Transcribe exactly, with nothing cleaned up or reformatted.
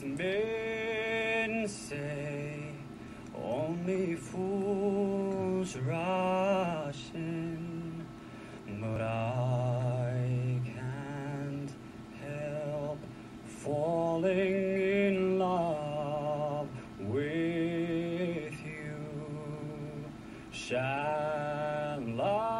Men say only fools rush in, but I can't help falling in love with you. Shall I